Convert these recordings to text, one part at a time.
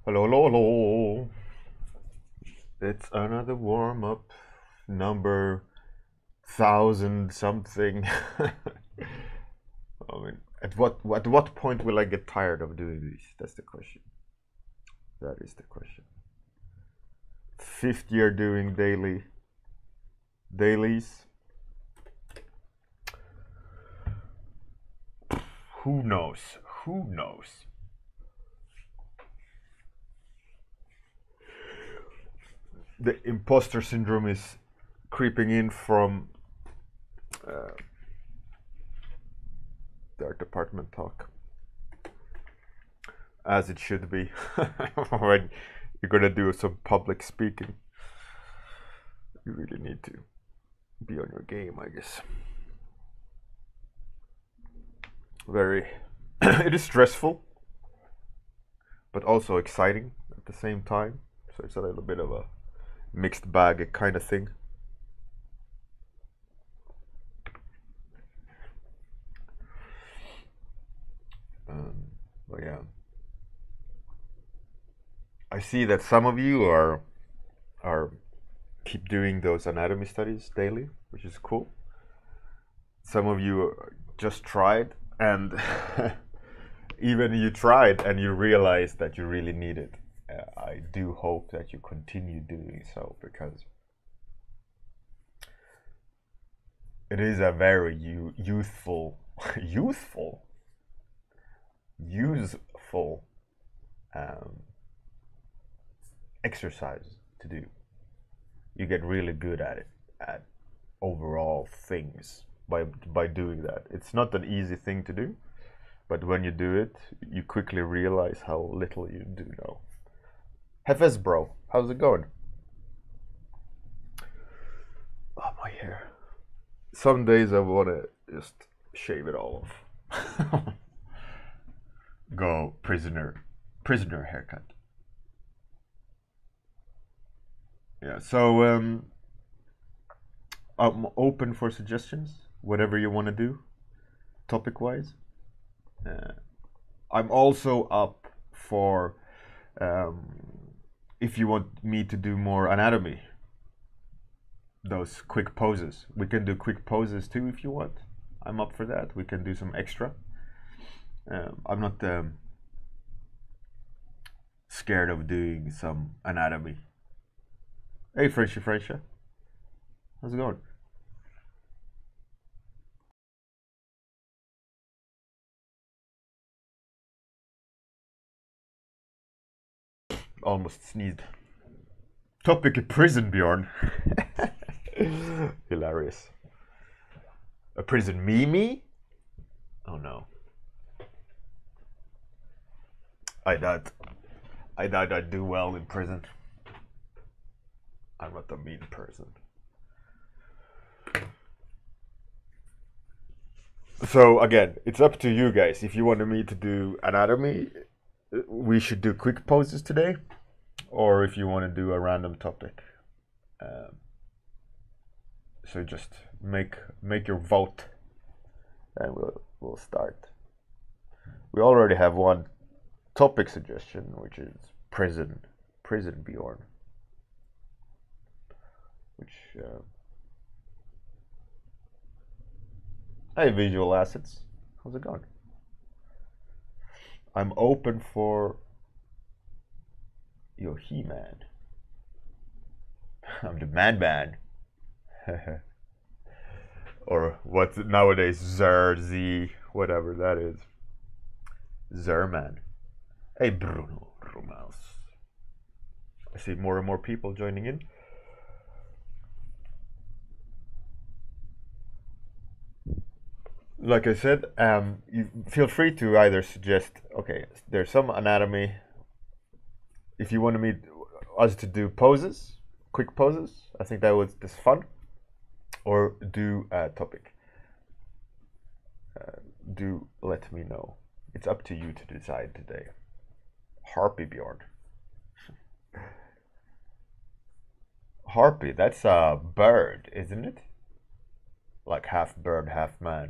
Hello, hello, hello. It's another warm up, number 1000 something. I mean, at what point will I get tired of doing these? That's the question. That is the question. Fifth year doing dailies. Who knows? Who knows? The imposter syndrome is creeping in from their department talk, as it should be when you're gonna do some public speaking. You really need to be on your game, I guess. Very it is stressful but also exciting at the same time, so it's a little bit of a mixed bag kind of thing. But yeah, I see that some of you are keep doing those anatomy studies daily, which is cool. Some of you just tried, and even you tried and you realized that you really need it. I do hope that you continue doing so, because it is a very useful exercise to do. You get really good at it, at overall things, by doing that. It's not an easy thing to do, but when you do it, you quickly realize how little you do know. Hefes bro, how's it going? Oh, my hair. Some days I want to just shave it all off. Go prisoner haircut. Yeah, so I'm open for suggestions, whatever you want to do, topic wise. I'm also up for if you want me to do more anatomy, those quick poses. We can do quick poses too if you want. I'm up for that. We can do some extra. I'm not scared of doing some anatomy. Hey, Frenchy, how's it going? Almost sneezed. Topic of prison, Bjorn. Hilarious. A prison meme? Oh no. I doubt I'd do well in prison. I'm not a mean person. So again, it's up to you guys. If you wanted me to do anatomy, we should do quick poses today, or if you want to do a random topic. So just make your vote, and we'll start. We already have one topic suggestion, which is prison Bjorn, which hey, visual assets, how's it going? I'm open for your He-Man. I'm the man. Or what's it nowadays, Zerzi, whatever that is. Zerman. Hey, Bruno Romaus. I see more and more people joining in. Like I said, you feel free to either suggest, okay, there's some anatomy. If you want us to do poses, quick poses, I think that was just fun. Or do a topic. Do let me know. It's up to you to decide today. Harpy Bjorn. Harpy, that's a bird, isn't it? Like half bird, half man.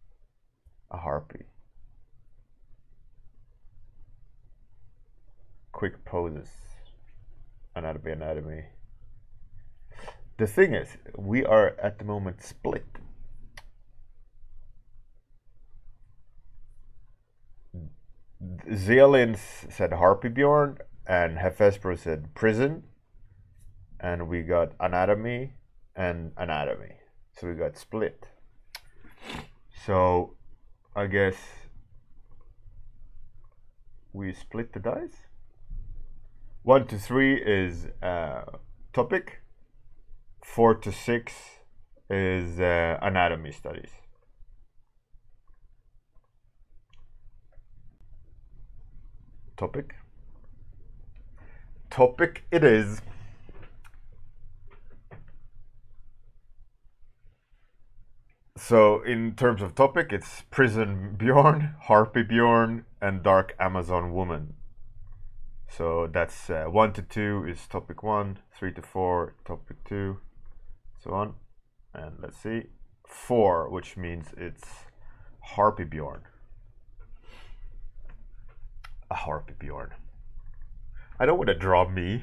A harpy. quick poses. Anatomy. The thing is, we are at the moment split. Zealins said Harpy Bjorn, and Hefespro said prison, and we got anatomy and anatomy. So we got split. So I guess we split the dice. 1 to 3 is topic. 4 to 6 is anatomy studies. Topic it is. So in terms of topic, it's prison Bjorn, Harpy Bjorn, and dark Amazon woman. So that's 1 to 2 is topic 1, 3 to 4 topic 2, so on. And let's see, 4, which means it's Harpy Bjorn. A Harpy Bjorn. I don't want to draw me.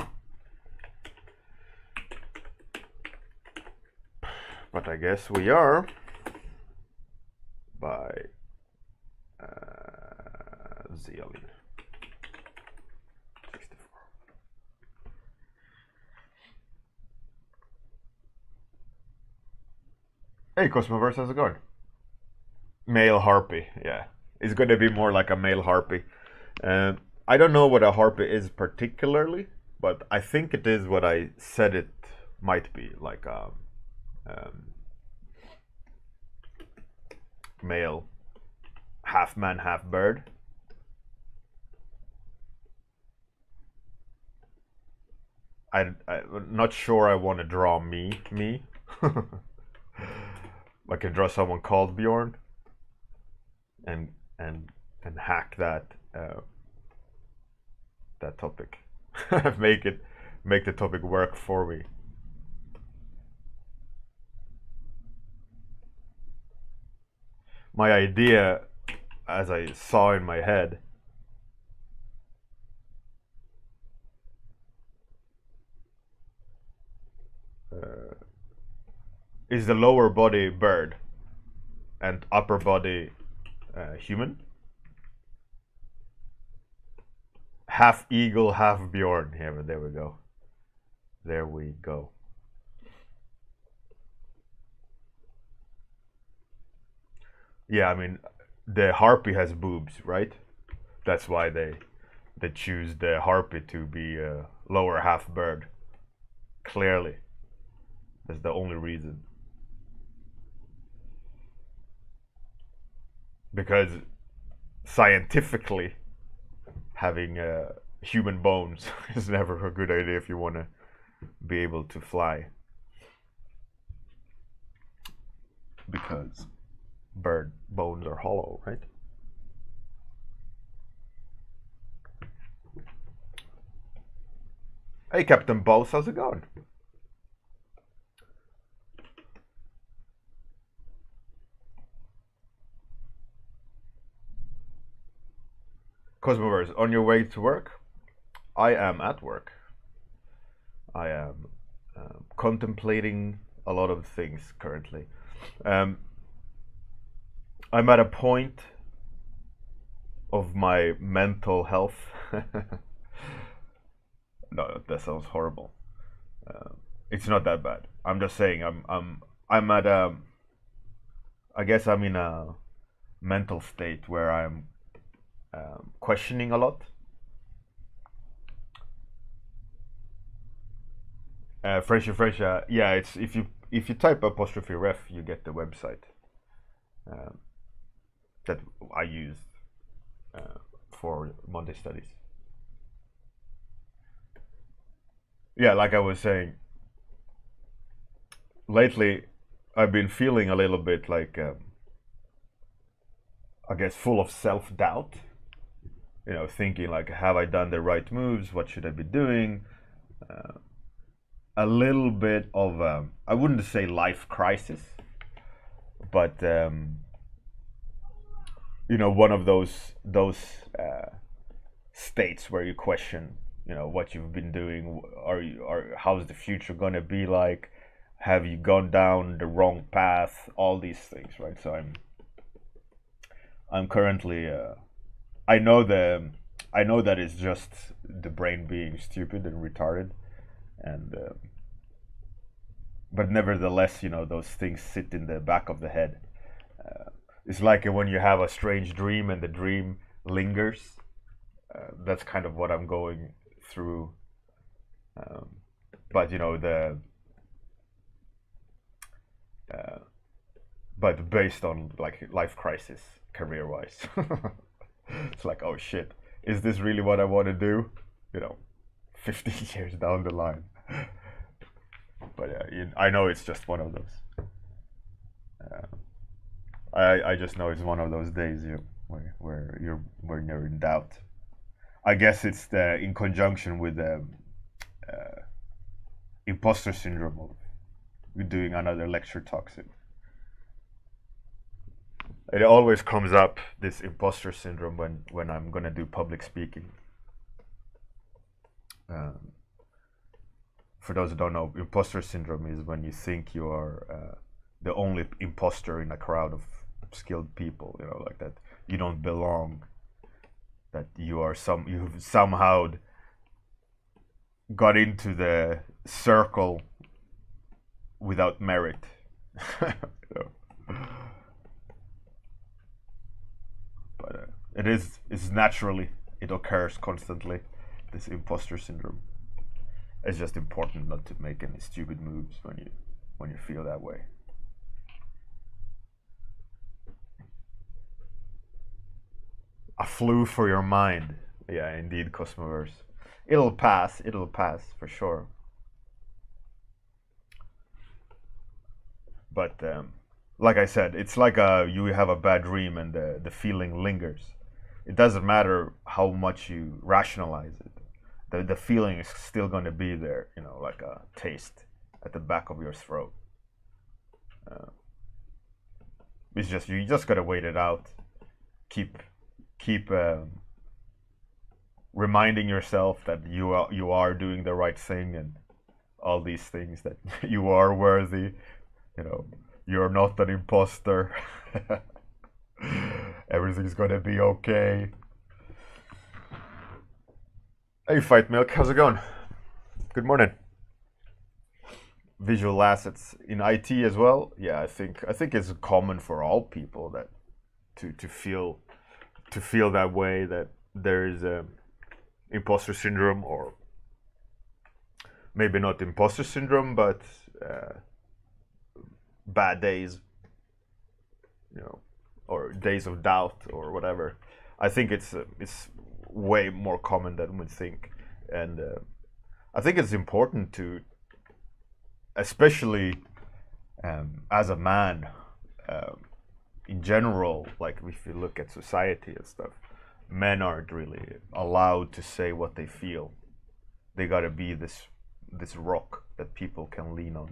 But I guess we are by Zealin. 64. Hey Cosmoverse, how's it going? Male Harpy, yeah. It's going to be more like a male Harpy. I don't know what a Harpy is particularly, but I think it is what I said it might be, like a male, half man, half bird. I'm not sure I want to draw me. I can draw someone called Bjorn and hack that that topic. make the topic work for me. My idea, as I saw in my head, is the lower body bird and upper body human. Half eagle, half Bjorn. Yeah, but there we go. There we go. Yeah, I mean, the Harpy has boobs, right? That's why they choose the Harpy to be a lower half bird. Clearly. That's the only reason. Because scientifically, having human bones is never a good idea if you want to be able to fly. Because bird bones are hollow, right? Hey Captain Bouts, how's it going? Cosmoverse, on your way to work? I am at work. I am contemplating a lot of things currently. I'm at a point of my mental health. No, that sounds horrible. It's not that bad. I'm just saying I'm at a. I guess I'm in a mental state where I'm questioning a lot. Fresha. Yeah, it's if you type apostrophe ref, you get the website that I used for Monday studies. Yeah, like I was saying, lately I've been feeling a little bit like I guess full of self-doubt. You know, thinking like, have I done the right moves? What should I be doing? A little bit of I wouldn't say life crisis, but you know, one of those states where you question, you know, what you've been doing. How's the future gonna be like? Have you gone down the wrong path? All these things, right? So I'm currently I know that it's just the brain being stupid and retarded, and but nevertheless, you know, those things sit in the back of the head. It's like when you have a strange dream and the dream lingers. That's kind of what I'm going through. But you know, but based on like life crisis, career-wise, it's like, oh shit, is this really what I want to do? You know, 15 years down the line. But I know it's just one of those. I just know it's one of those days where you're in doubt. I guess it's in conjunction with the imposter syndrome of doing another lecture talk soon. It always comes up, this imposter syndrome, when I'm gonna do public speaking. For those who don't know, imposter syndrome is when you think you are the only imposter in a crowd of skilled people, you know, like that you don't belong, that you've somehow got into the circle without merit. You know? But it occurs constantly, this imposter syndrome. It's just important not to make any stupid moves when you feel that way. A flu for your mind. Yeah, indeed, Cosmoverse. It'll pass for sure. But like I said, it's like you have a bad dream and the feeling lingers. It doesn't matter how much you rationalize it. The feeling is still going to be there, you know, like a taste at the back of your throat. It's just, you just gotta wait it out. Keep reminding yourself that you are doing the right thing and all these things, that you are worthy. You know, you're not an imposter. Everything's gonna be okay. Hey, Fight Milk, how's it going? Good morning. Visual assets in IT as well. Yeah, I think it's common for all people that to feel that way, that there is a imposter syndrome, or maybe not imposter syndrome, but bad days, you know, or days of doubt or whatever. I think it's way more common than we think, and I think it's important to, especially as a man, in general, like if you look at society and stuff, men aren't really allowed to say what they feel. They gotta be this rock that people can lean on.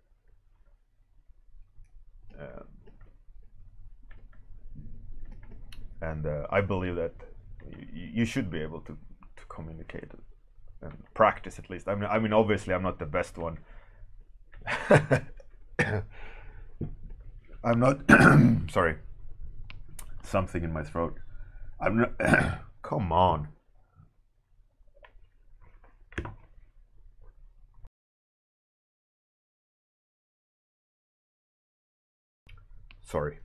And I believe that you should be able to communicate and practice, at least. I mean, obviously, I'm not the best one. I'm not. Sorry, something in my throat. I'm not. Come on. Sorry.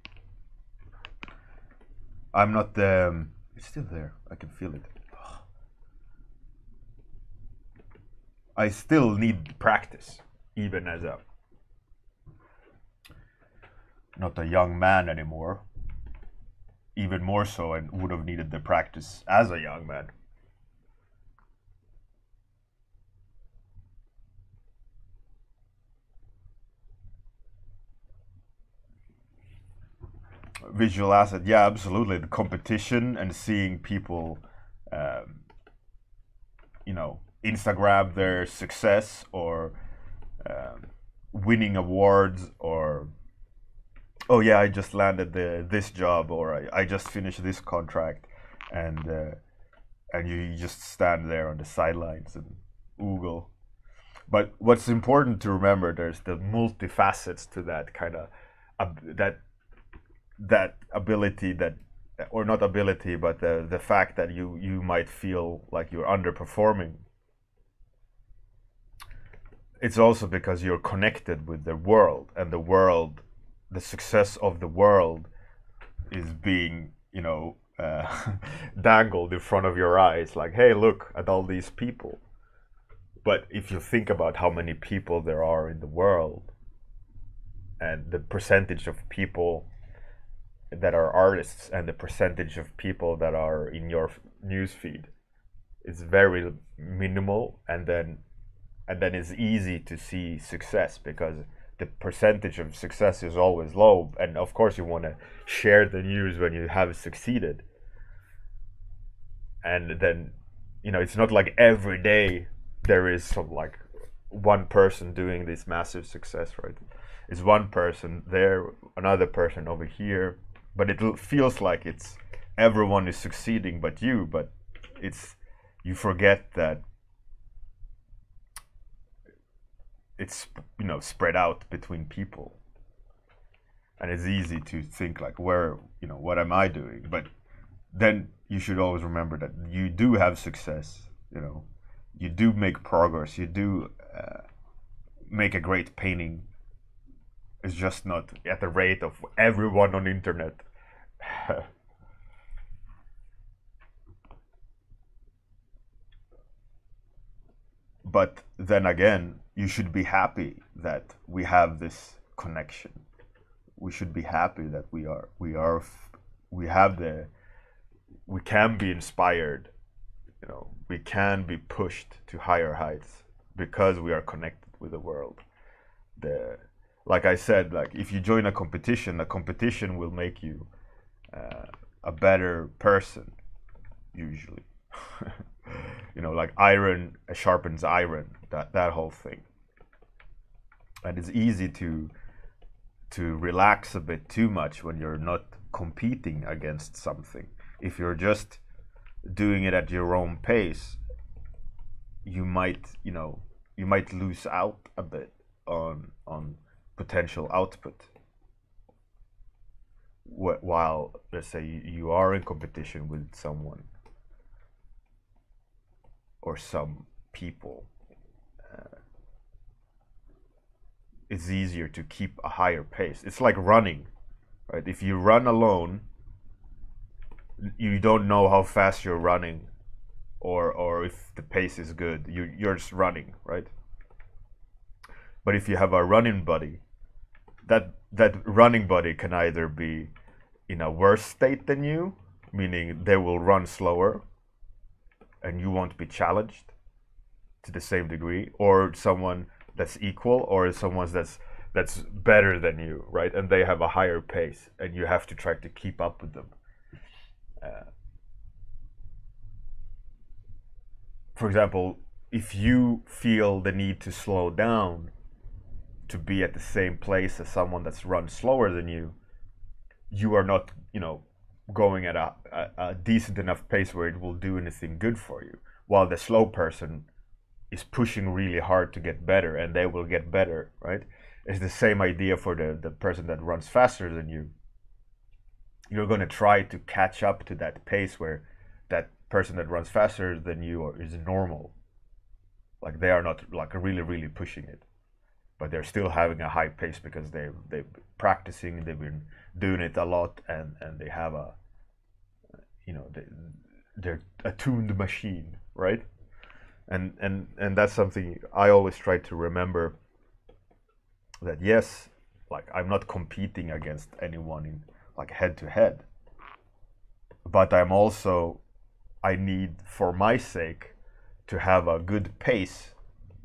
I'm not the. It's still there. I can feel it. I still need practice, even as not a young man anymore. Even more so, I would have needed the practice as a young man. Visual asset, yeah, absolutely. The competition and seeing people, you know, Instagram their success, or winning awards, or oh yeah, I just landed this job, or I just finished this contract, and and you just stand there on the sidelines and oogle. But what's important to remember, there's the multifacets to that kind of that ability, that, or not ability, but the fact that you might feel like you're underperforming. It's also because you're connected with the world, and the success of the world is being, dangled in front of your eyes, like, hey, look at all these people. But if you think about how many people there are in the world, and the percentage of people that are artists and the percentage of people that are in your newsfeed, it's very minimal, and then it's easy to see success, because the percentage of success is always low, and of course you want to share the news when you have succeeded. And then, it's not like every day there is some, like, one person doing this massive success, right? It's one person there, another person over here, but it feels like it's everyone is succeeding but you forget that it's, spread out between people. And it's easy to think like, where, what am I doing? But then you should always remember that you do have success, you do make progress, you do make a great painting. It's just not at the rate of everyone on the internet. But then again, you should be happy that we have this connection. We should be happy that we can be inspired, we can be pushed to higher heights because we are connected with the world. Like I said, like, if you join a competition will make you a better person, usually. Like iron sharpens iron, that whole thing. And it's easy to relax a bit too much when you're not competing against something. If you're just doing it at your own pace, you might lose out a bit on potential output. While, let's say, you are in competition with someone or some people, it's easier to keep a higher pace. It's like running, right? If you run alone, you don't know how fast you're running, or if the pace is good. You're just running, right? But if you have a running buddy, that running buddy can either be in a worse state than you, meaning they will run slower and you won't be challenged to the same degree, or someone that's equal, or someone that's better than you, right? And they have a higher pace and you have to try to keep up with them. For example, if you feel the need to slow down to be at the same place as someone that's run slower than you, you are not, going at a decent enough pace where it will do anything good for you. While the slow person is pushing really hard to get better, and they will get better, right? It's the same idea for the person that runs faster than you. You're going to try to catch up to that pace where that person that runs faster than you is normal. Like, they are not like really pushing it, but they're still having a high pace because they've practicing, they've been doing it a lot, and they have a, they're a tuned machine, right? And that's something I always try to remember, that yes, like, I'm not competing against anyone in, like, head to head, but I need, for my sake, to have a good pace,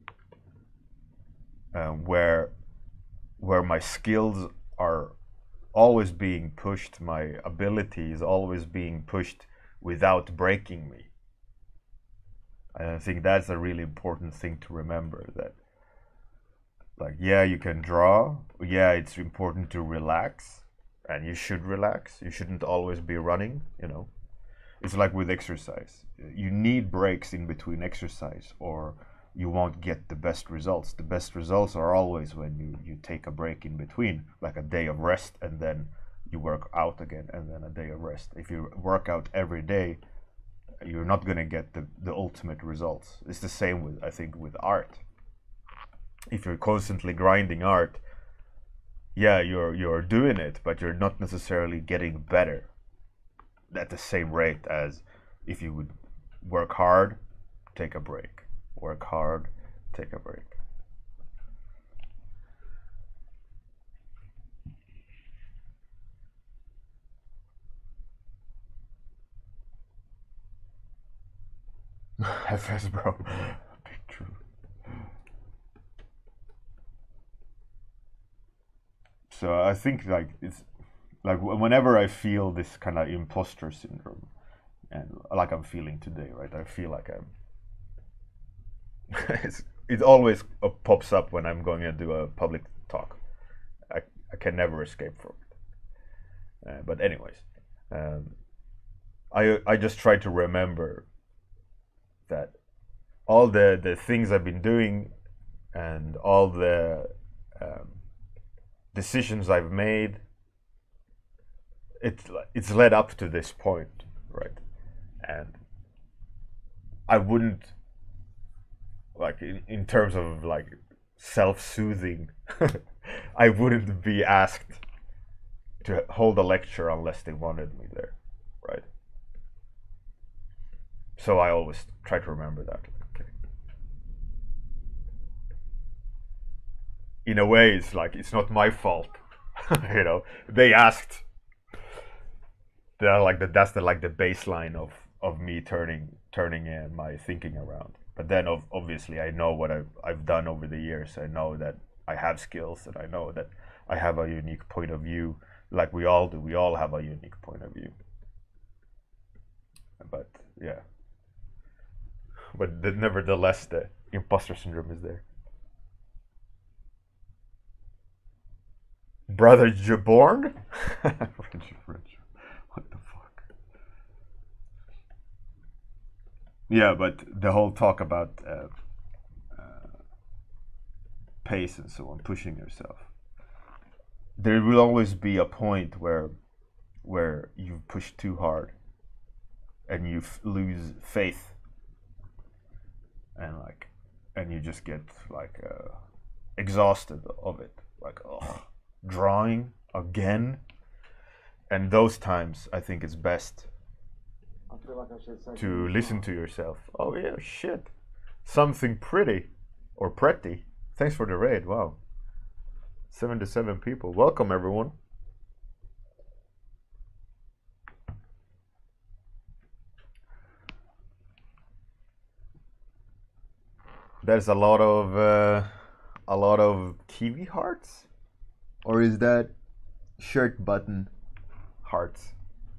where my skills are always being pushed, my ability is always being pushed without breaking me. And I think that's a really important thing to remember, that, like, yeah, you can draw, yeah, it's important to relax, and you should relax, you shouldn't always be running, It's like with exercise. You need breaks in between exercise, or you won't get the best results. The best results are always when you take a break in between, like a day of rest, and then you work out again, and then a day of rest. If you work out every day, you're not going to get the ultimate results. It's the same with, I think, with art. If you're constantly grinding art, yeah, you're doing it, but you're not necessarily getting better at the same rate as if you would work hard, take a break. Work hard, take a break. FS, bro. Big true. So I think like it's like whenever I feel this kind of imposter syndrome, and like I'm feeling today, right? I feel like I'm. It always pops up when I'm going to do a public talk. I can never escape from it. But anyways, I just try to remember that all the things I've been doing and all the decisions I've made, it's led up to this point, right? And I wouldn't, like in terms of like self-soothing, I wouldn't be asked to hold a lecture unless they wanted me there, right? So I always try to remember that. Okay. In a way, it's like it's not my fault, you know. They asked. They're like that's the baseline of me turning my thinking around. But then obviously I know what I've done over the years. I know that I have skills, and I know that I have a unique point of view, like we all do. We all have a unique point of view. But yeah. But nevertheless, the imposter syndrome is there. Brother Bjorn? What the fuck? Yeah, but the whole talk about pace and so on, pushing yourself. There will always be a point where you push too hard and you lose faith, and you just get like exhausted of it, like, oh, drawing again. And those times I think it's best I feel like I should say to listen to yourself. Oh yeah, shit, something pretty or pretty. Thanks for the raid. Wow, 77 people. Welcome everyone. There's a lot of Kiwi hearts, or is that shirt button hearts?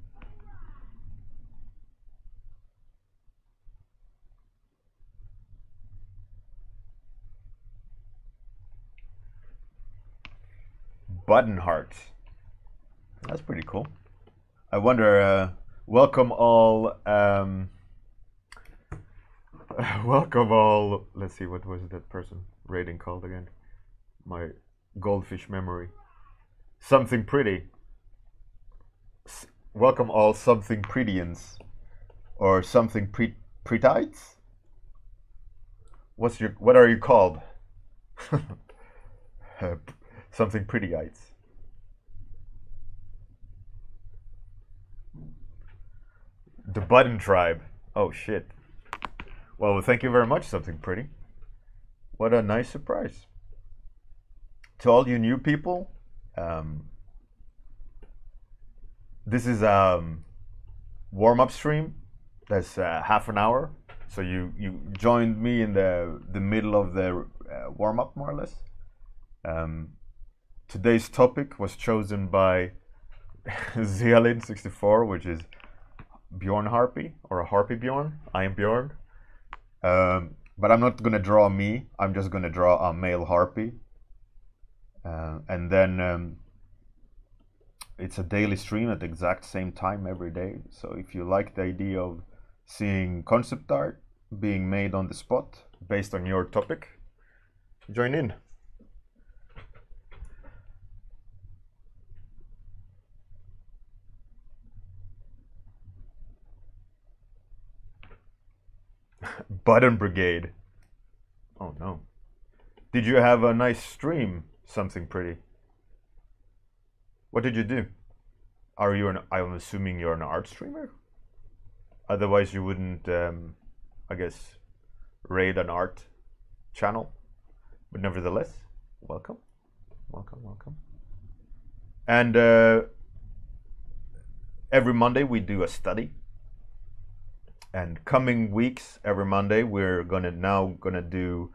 Button hearts. That's pretty cool. I wonder. Welcome all. Welcome all. Let's see, what was that person rating called again? My goldfish memory. Something pretty. Welcome all something prettyans, or something prettites. What are you called? Something prettyites. The button tribe. Oh shit. Well, thank you very much, something pretty. What a nice surprise. To all you new people, this is a warm-up stream. That's half an hour. So you joined me in the middle of the warm-up, more or less. Today's topic was chosen by Zealin64, which is Bjorn Harpy, or a Harpy Bjorn. I am Bjorn. But I'm not gonna draw me. I'm just gonna draw a male harpy, and then it's a daily stream at the exact same time every day. So if you like the idea of seeing concept art being made on the spot based on your topic, join in. Button Brigade. Oh no. Did you have a nice stream? Something pretty. What did you do? Are you I'm assuming you're an art streamer? Otherwise you wouldn't, I guess, raid an art channel. But nevertheless, welcome. Welcome, welcome. And every Monday we do a study. And coming weeks, every Monday, we're now gonna do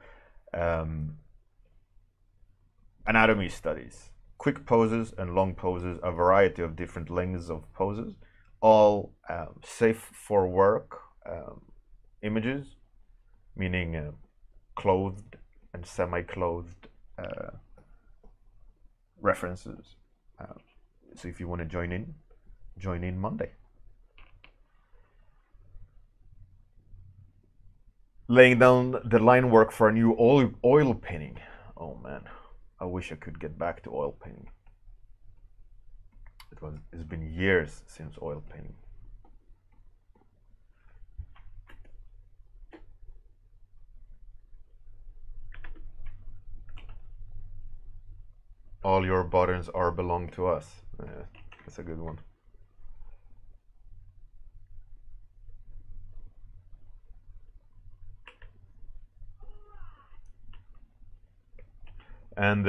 anatomy studies, quick poses and long poses, a variety of different lengths of poses, all safe for work images, meaning clothed and semi-clothed references. So if you want to join in Monday. Laying down the line work for a new oil painting. Oh man, I wish I could get back to oil painting. It's been years since oil painting. All your buttons belong to us. Yeah, that's a good one. And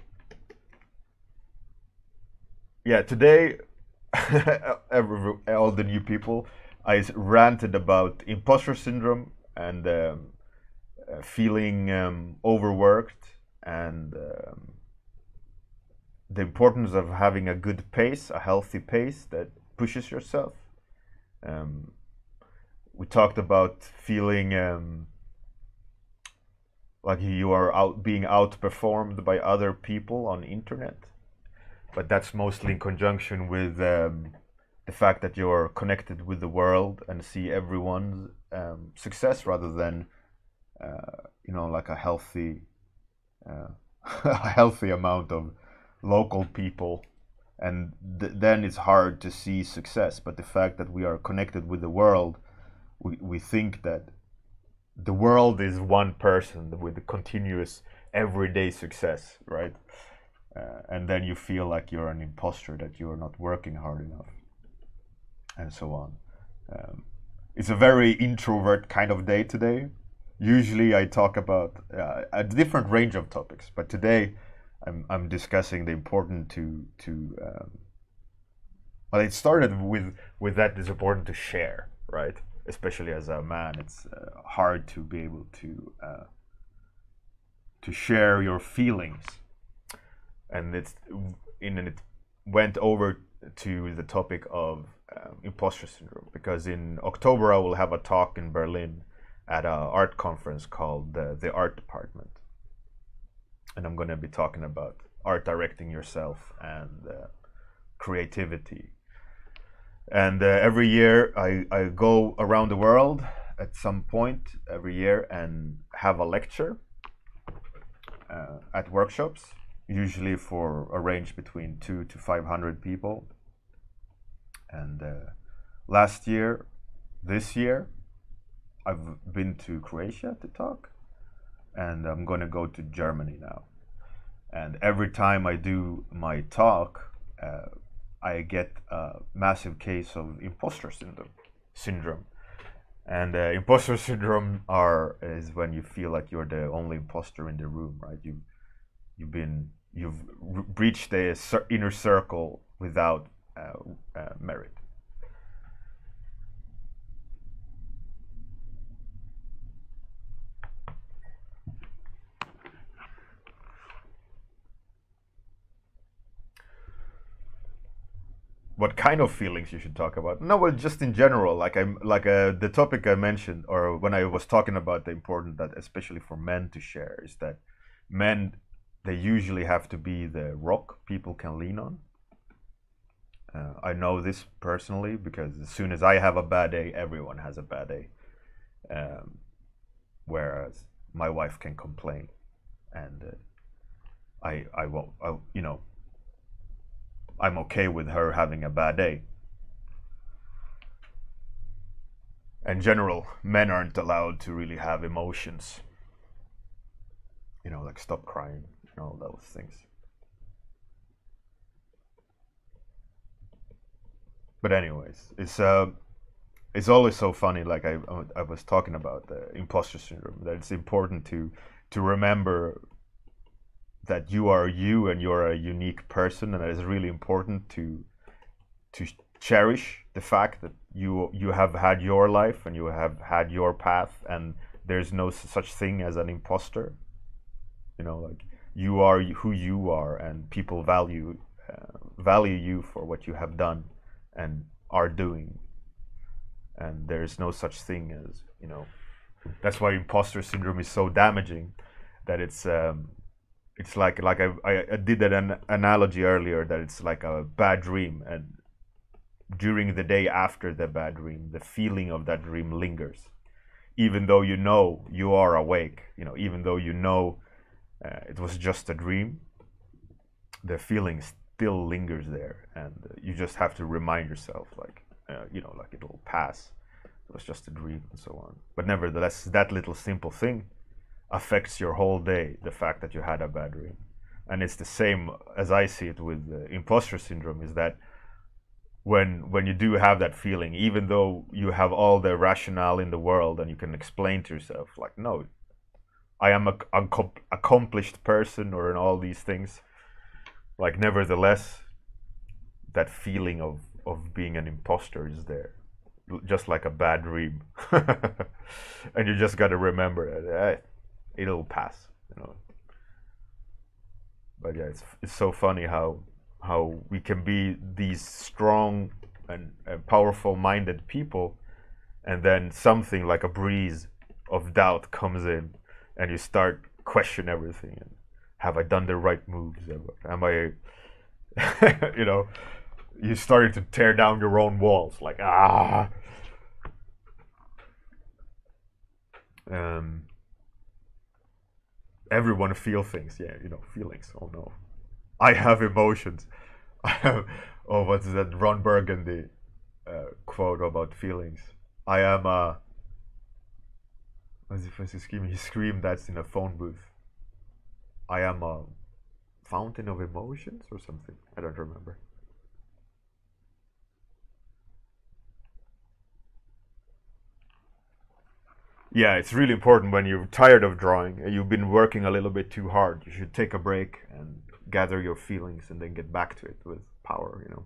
yeah, today, all the new people, I ranted about imposter syndrome and feeling overworked, and the importance of having a good pace, a healthy pace that pushes yourself. We talked about feeling like you are being outperformed by other people on internet, but that's mostly in conjunction with the fact that you're connected with the world and see everyone's success rather than like a healthy a healthy amount of local people, and then it's hard to see success. But the fact that we are connected with the world, we think that the world is one person with continuous everyday success, right? And then you feel like you're an imposter, that you're not working hard enough, and so on. It's a very introvert kind of day today. Usually I talk about a different range of topics, but today I'm discussing the important well, it started with that it's important to share, right? Especially as a man, it's hard to be able to share your feelings, and it went over to the topic of imposter syndrome, because in October I will have a talk in Berlin at an art conference called the Art Department, and I'm going to be talking about art directing yourself and creativity. And every year I go around the world at some point every year and have a lecture at workshops, usually for a range between 200 to 500 people. And this year, I've been to Croatia to talk, and I'm going to go to Germany now. And every time I do my talk, I get a massive case of imposter syndrome. And imposter syndrome is when you feel like you're the only imposter in the room, right? You've breached the inner circle without merit. What kind of feelings you should talk about? No, well, just in general, the topic I mentioned, or when I was talking about the important that, especially for men to share, is that men, they usually have to be the rock people can lean on, I know this personally because as soon as I have a bad day, everyone has a bad day. Whereas my wife can complain, and I won't. You know, I'm okay with her having a bad day. In general, men aren't allowed to really have emotions. You know, like stop crying and all those things. But anyways, it's always so funny. Like I was talking about the imposter syndrome. That it's important to remember that you are you and you're a unique person, and it's really important to cherish the fact that you have had your life and you have had your path, and there's no such thing as an imposter. You know, like you are who you are, and people value you for what you have done and are doing, and there's no such thing as, you know, that's why imposter syndrome is so damaging. That it's like I did an analogy earlier, that it's like a bad dream, and during the day after the bad dream, the feeling of that dream lingers, even though you know you are awake. You know, even though you know it was just a dream, the feeling still lingers there, and you just have to remind yourself, like, you know, like it'll pass. It was just a dream, and so on. But nevertheless, that little simple thing affects your whole day. The fact that you had a bad dream, and it's the same as I see it with imposter syndrome. Is that when you do have that feeling, even though you have all the rationale in the world and you can explain to yourself, like, no, I am a accomplished person, or in all these things, like, nevertheless, that feeling of being an imposter is there, just like a bad dream. And you just got to remember that it'll pass, you know. But yeah, it's so funny how we can be these strong and powerful minded people, and then something like a breeze of doubt comes in, and you start question everything. And have I done the right moves? Am I, you know, you started to tear down your own walls, like, everyone feel things, yeah, you know, feelings. Oh no, I have emotions. I have, oh, what's that Ron Burgundy quote about feelings? I am a, what's he screaming? He screamed that's in a phone booth. I am a fountain of emotions or something. I don't remember. Yeah, it's really important when you're tired of drawing and you've been working a little bit too hard. You should take a break and gather your feelings and then get back to it with power, you know.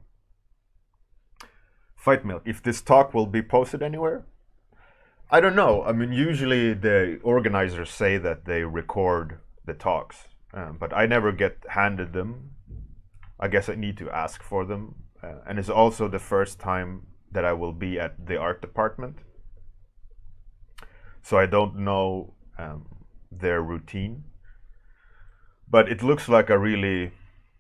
Fight Milk, if this talk will be posted anywhere? I don't know. I mean, usually the organizers say that they record the talks, but I never get handed them. I guess I need to ask for them. And it's also the first time that I will be at the art department. So I don't know their routine. But it looks like a really,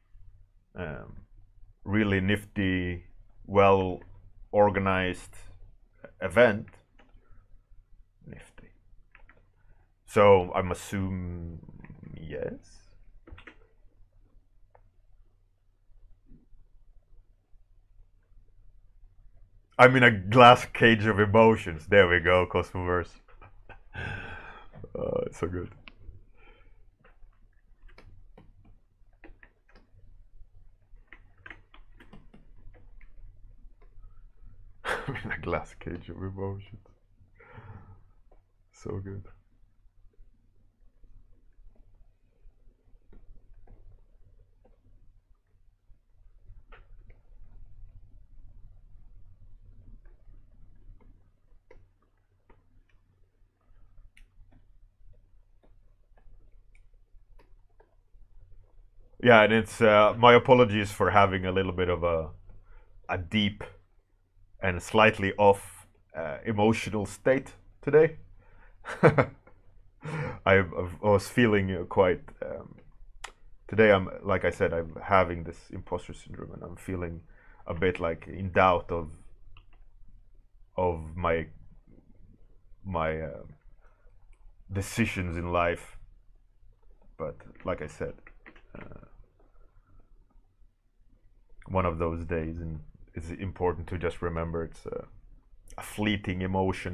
really nifty, well organized event. Nifty. So I'm assuming yes. I'm in a glass cage of emotions. There we go, Cosmoverse. It's so good. I'm in a glass cage of emotions. So good. Yeah, and it's my apologies for having a little bit of a deep and slightly off emotional state today. I was feeling quite. Today, I'm, like I said, I'm having this imposter syndrome, and I'm feeling a bit like in doubt of my decisions in life. But like I said, one of those days, and it's important to just remember it's a fleeting emotion.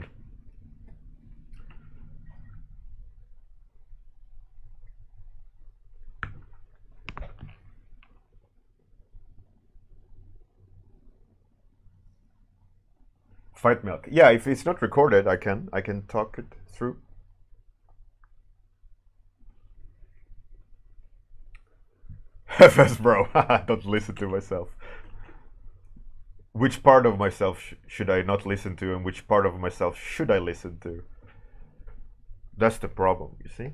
Fight milk. Yeah, if it's not recorded, I can talk it through. FS bro, don't listen to myself. Which part of myself should I not listen to, and which part of myself should I listen to? That's the problem, you see?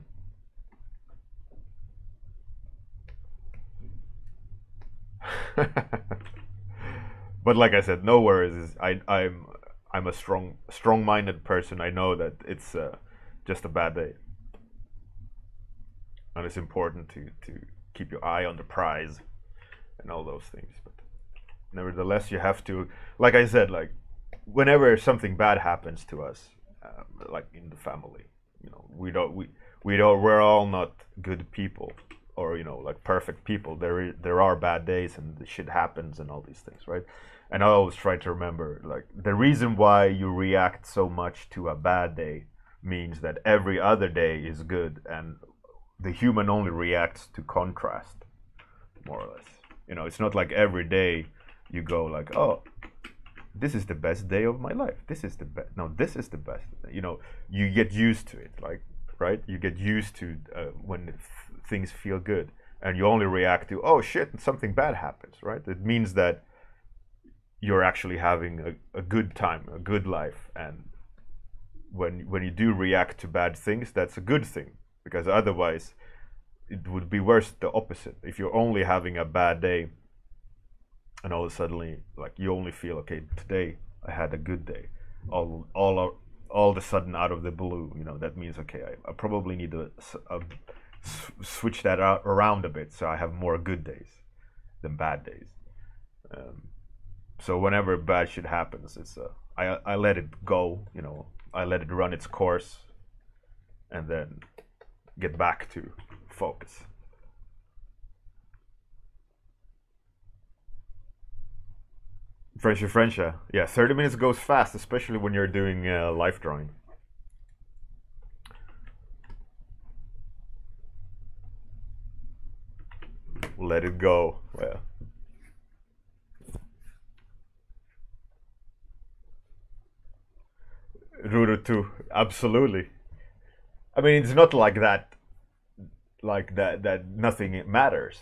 But like I said, no worries. I'm a strong-minded person. I know that it's just a bad day, and it's important to keep your eye on the prize and all those things. But nevertheless, you have to, like I said, like whenever something bad happens to us, like in the family, you know, we're all not good people, or you know, like perfect people. There are bad days and the shit happens and all these things, right? And I always try to remember, like, the reason why you react so much to a bad day means that every other day is good, and the human only reacts to contrast, more or less. You know, it's not like every day you go like, oh, this is the best day of my life. This is the best. No, this is the best. You know, you get used to it, like, right? You get used to when things feel good, and you only react to, oh shit, something bad happens, right? It means that you're actually having a good time, a good life, and when you do react to bad things, that's a good thing, because otherwise it would be worse, the opposite. If you're only having a bad day and all of a sudden, like, you only feel, okay, today I had a good day, all of a sudden out of the blue, you know, that means, okay, I probably need to switch that around a bit, so I have more good days than bad days. So whenever bad shit happens, it's I let it go, you know, I let it run its course, and then get back to focus. French, yeah, 30 minutes goes fast, especially when you're doing life drawing. Let it go. Yeah. Ruru too, absolutely. I mean, it's not like that, that nothing matters,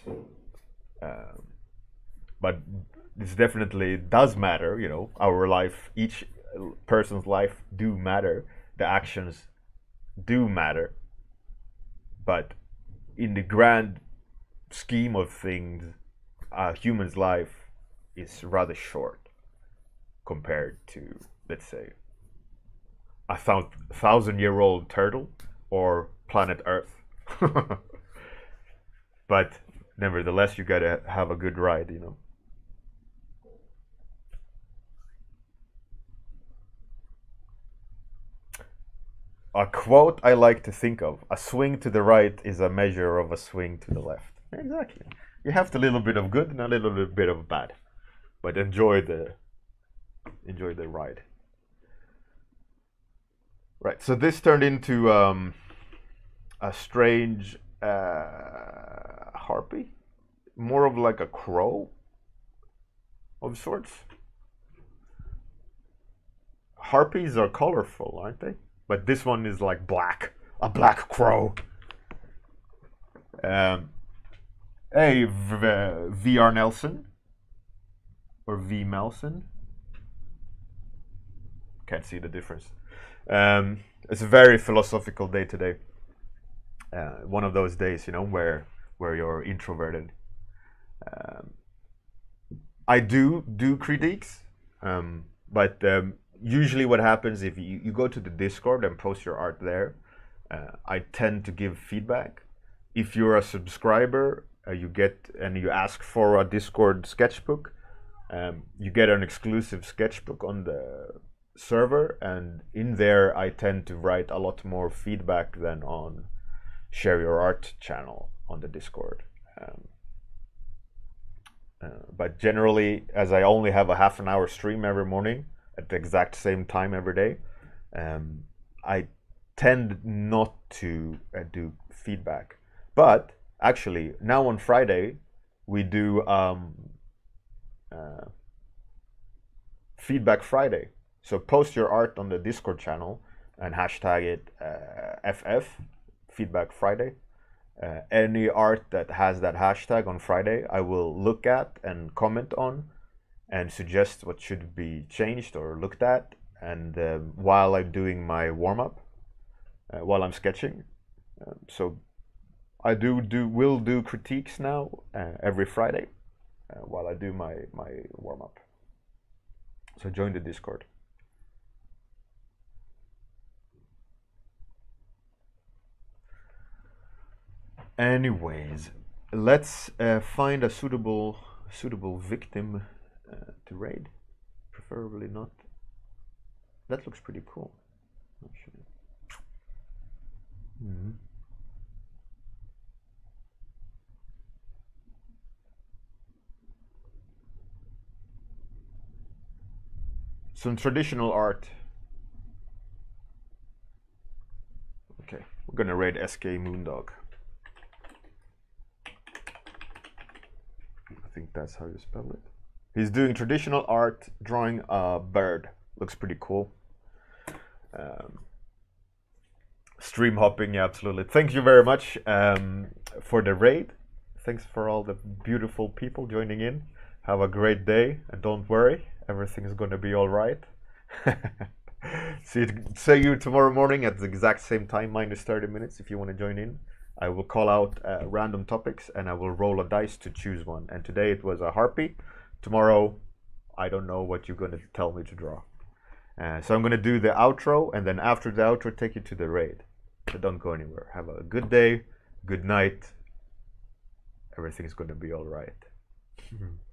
but this definitely does matter. You know, our life, each person's life do matter. The actions do matter, but in the grand scheme of things, a human's life is rather short compared to, let's say, a 1,000-year-old turtle or planet Earth. But nevertheless, you gotta have a good ride, you know. A quote I like to think of: a swing to the right is a measure of a swing to the left. Exactly. You have a little bit of good and a little bit of bad, but enjoy the ride. Right, so this turned into a strange harpy, more of like a crow of sorts. Harpies are colorful, aren't they? But this one is like black, a black crow. Hey, VR Nelson, or V Melson. Can't see the difference. It's a very philosophical day today. One of those days, you know, where you're introverted. I do critiques, but usually what happens, if you go to the Discord and post your art there, I tend to give feedback. If you're a subscriber, you get and you ask for a Discord sketchbook, You get an exclusive sketchbook on the server, and in there I tend to write a lot more feedback than on Share Your Art channel on the Discord. But generally, as I only have a half an hour stream every morning at the exact same time every day, I tend not to do feedback. But actually, now on Friday, we do Feedback Friday. So post your art on the Discord channel and hashtag it FF, Feedback Friday. Any art that has that hashtag on Friday, I will look at and comment on and suggest what should be changed or looked at. And while I'm doing my warm-up, while I'm sketching. So I will do critiques now every Friday while I do my warm-up. So join the Discord. Anyways, let's find a suitable victim to raid. Preferably not. That looks pretty cool, actually. Some traditional art. Okay, we're gonna raid SK Moondog. I think that's how you spell it. He's doing traditional art, drawing a bird. Looks pretty cool. Stream hopping, yeah, absolutely. Thank you very much for the raid. Thanks for all the beautiful people joining in. Have a great day, and don't worry, everything is going to be all right. See you tomorrow morning at the exact same time, minus 30 minutes, if you want to join in. I will call out random topics, and I will roll a dice to choose one. And today it was a harpy. Tomorrow, I don't know what you're going to tell me to draw. So I'm going to do the outro, and then after the outro, take you to the raid. So don't go anywhere. Have a good day, good night. Everything's going to be all right.